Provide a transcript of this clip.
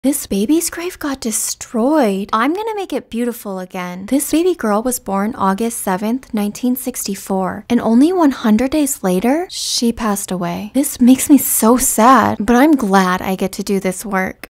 This baby's grave got destroyed. I'm gonna make it beautiful again. This baby girl was born August 7th, 1964, and only 100 days later, she passed away. This makes me so sad, but I'm glad I get to do this work.